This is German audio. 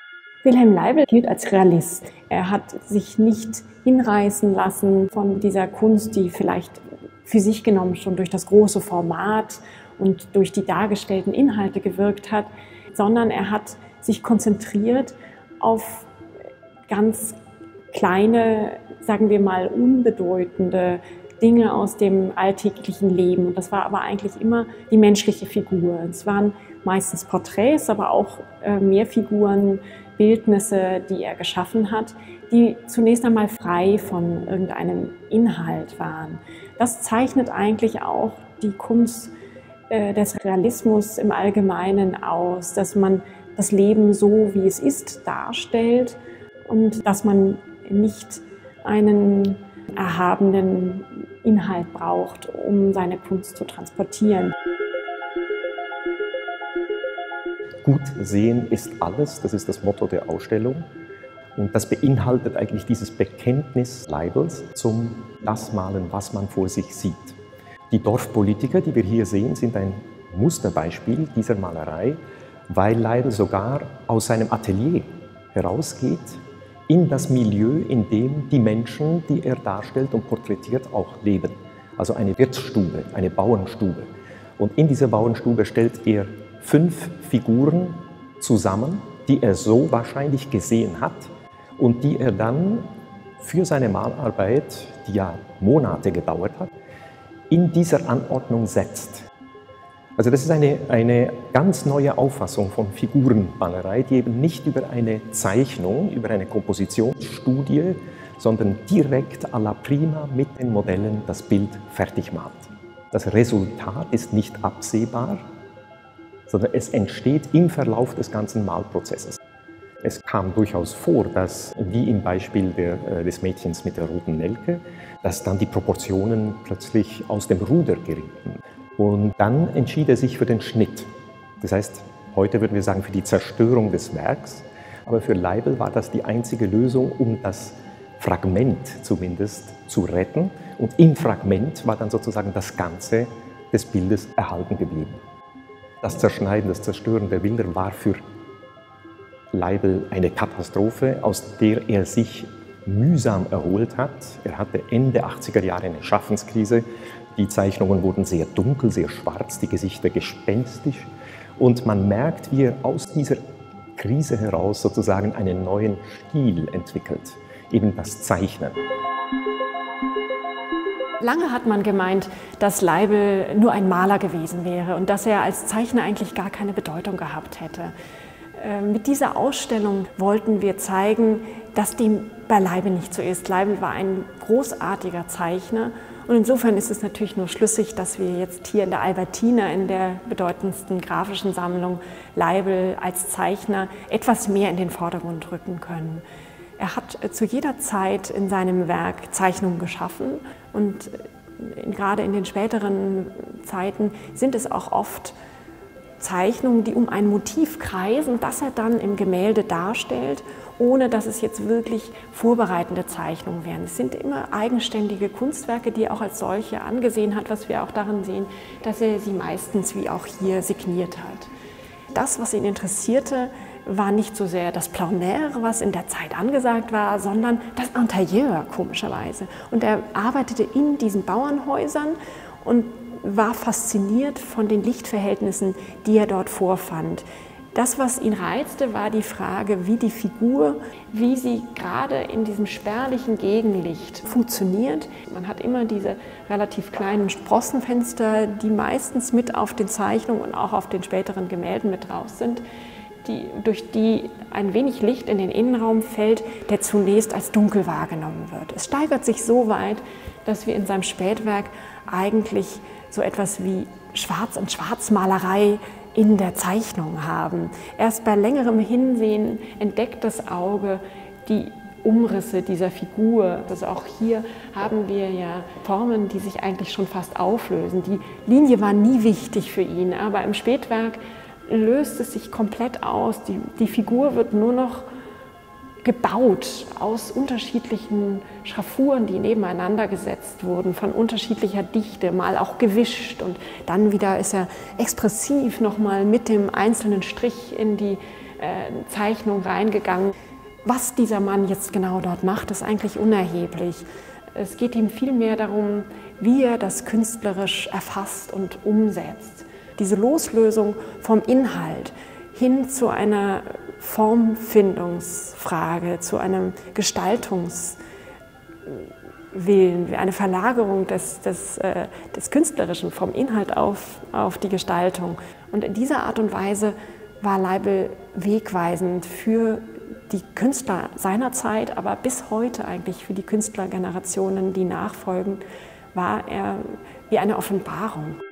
Wilhelm Leibl gilt als Realist. Er hat sich nicht hinreißen lassen von dieser Kunst, die vielleicht für sich genommen schon durch das große Format und durch die dargestellten Inhalte gewirkt hat, sondern er hat sich konzentriert auf ganz kleine, sagen wir mal, unbedeutende Dinge aus dem alltäglichen Leben. Und das war aber eigentlich immer die menschliche Figur. Es waren meistens Porträts, aber auch mehr Figuren, Bildnisse, die er geschaffen hat, die zunächst einmal frei von irgendeinem Inhalt waren. Das zeichnet eigentlich auch die Kunst des Realismus im Allgemeinen aus, dass man das Leben so, wie es ist, darstellt und dass man nicht einen erhabenen Inhalt braucht, um seine Kunst zu transportieren. Gut sehen ist alles, das ist das Motto der Ausstellung. Und das beinhaltet eigentlich dieses Bekenntnis Leibls zum das Malen, was man vor sich sieht. Die Dorfpolitiker, die wir hier sehen, sind ein Musterbeispiel dieser Malerei, weil Leibl sogar aus seinem Atelier herausgeht in das Milieu, in dem die Menschen, die er darstellt und porträtiert, auch leben. Also eine Wirtsstube, eine Bauernstube. Und in dieser Bauernstube stellt er 5 Figuren zusammen, die er so wahrscheinlich gesehen hat und die er dann für seine Malarbeit, die ja Monate gedauert hat, in dieser Anordnung setzt. Also das ist eine ganz neue Auffassung von Figurenmalerei, die eben nicht über eine Zeichnung, über eine Kompositionsstudie, sondern direkt à la prima mit den Modellen das Bild fertig malt. Das Resultat ist nicht absehbar, sondern es entsteht im Verlauf des ganzen Malprozesses. Es kam durchaus vor, dass, wie im Beispiel des Mädchens mit der roten Nelke, dass dann die Proportionen plötzlich aus dem Ruder gerieten. Und dann entschied er sich für den Schnitt. Das heißt, heute würden wir sagen, für die Zerstörung des Werks. Aber für Leibl war das die einzige Lösung, um das Fragment zumindest zu retten. Und im Fragment war dann sozusagen das Ganze des Bildes erhalten geblieben. Das Zerschneiden, das Zerstören der Bilder war für Leibl eine Katastrophe, aus der er sich mühsam erholt hat. Er hatte Ende 80er Jahre eine Schaffenskrise. Die Zeichnungen wurden sehr dunkel, sehr schwarz, die Gesichter gespenstisch. Und man merkt, wie er aus dieser Krise heraus sozusagen einen neuen Stil entwickelt, eben das Zeichnen. Lange hat man gemeint, dass Leibl nur ein Maler gewesen wäre und dass er als Zeichner eigentlich gar keine Bedeutung gehabt hätte. Mit dieser Ausstellung wollten wir zeigen, dass dem bei Leibl nicht so ist. Leibl war ein großartiger Zeichner und insofern ist es natürlich nur schlüssig, dass wir jetzt hier in der Albertina, in der bedeutendsten grafischen Sammlung, Leibl als Zeichner etwas mehr in den Vordergrund rücken können. Er hat zu jeder Zeit in seinem Werk Zeichnungen geschaffen und gerade in den späteren Zeiten sind es auch oft Zeichnungen, die um ein Motiv kreisen, das er dann im Gemälde darstellt, ohne dass es jetzt wirklich vorbereitende Zeichnungen wären. Es sind immer eigenständige Kunstwerke, die er auch als solche angesehen hat, was wir auch darin sehen, dass er sie meistens wie auch hier signiert hat. Das, was ihn interessierte, war nicht so sehr das Plein Air, was in der Zeit angesagt war, sondern das Interieur, komischerweise. Und er arbeitete in diesen Bauernhäusern und war fasziniert von den Lichtverhältnissen, die er dort vorfand. Das, was ihn reizte, war die Frage, wie die Figur, wie sie gerade in diesem spärlichen Gegenlicht funktioniert. Man hat immer diese relativ kleinen Sprossenfenster, die meistens mit auf den Zeichnungen und auch auf den späteren Gemälden mit drauf sind, durch die ein wenig Licht in den Innenraum fällt, der zunächst als dunkel wahrgenommen wird. Es steigert sich so weit, dass wir in seinem Spätwerk eigentlich so etwas wie Schwarz- und Schwarzmalerei in der Zeichnung haben. Erst bei längerem Hinsehen entdeckt das Auge die Umrisse dieser Figur. Also auch hier haben wir ja Formen, die sich eigentlich schon fast auflösen. Die Linie war nie wichtig für ihn, aber im Spätwerk löst es sich komplett aus. Die Figur wird nur noch gebaut aus unterschiedlichen Schraffuren, die nebeneinander gesetzt wurden, von unterschiedlicher Dichte, mal auch gewischt und dann wieder ist er expressiv nochmal mit dem einzelnen Strich in die Zeichnung reingegangen. Was dieser Mann jetzt genau dort macht, ist eigentlich unerheblich. Es geht ihm vielmehr darum, wie er das künstlerisch erfasst und umsetzt. Diese Loslösung vom Inhalt hin zu einer Formfindungsfrage, zu einem Gestaltungswillen, eine Verlagerung des Künstlerischen vom Inhalt auf die Gestaltung. Und in dieser Art und Weise war Leibl wegweisend für die Künstler seiner Zeit, aber bis heute eigentlich für die Künstlergenerationen, die nachfolgen, war er wie eine Offenbarung.